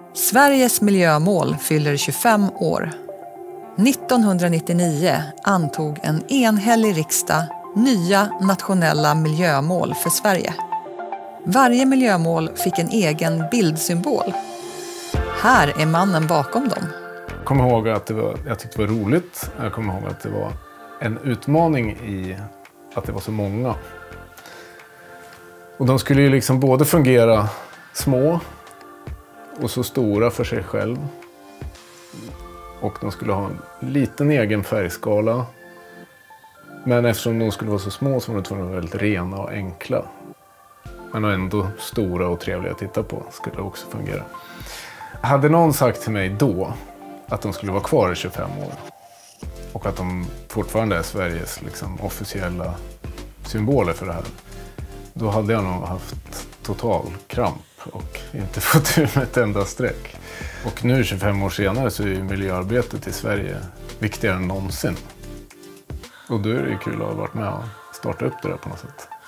Sveriges miljömål fyller 25 år. 1999 antog en enhällig riksdag nya nationella miljömål för Sverige. Varje miljömål fick en egen bildsymbol. Här är mannen bakom dem. Jag kommer ihåg att jag tyckte det var roligt. Jag kommer ihåg att det var en utmaning i att det var så många. Och de skulle ju liksom både fungera små och så stora för sig själv. Och de skulle ha en liten egen färgskala. Men eftersom de skulle vara så små så var de tvungna att vara väldigt rena och enkla. Men ändå stora och trevliga att titta på skulle det också fungera. Hade någon sagt till mig då att de skulle vara kvar i 25 år och att de fortfarande är Sveriges liksom officiella symboler för det här, då hade jag nog haft total kramp och inte fått ur med ett enda streck. Och nu 25 år senare så är ju miljöarbetet i Sverige viktigare än någonsin. Och då är det ju kul att ha varit med och starta upp det där på något sätt.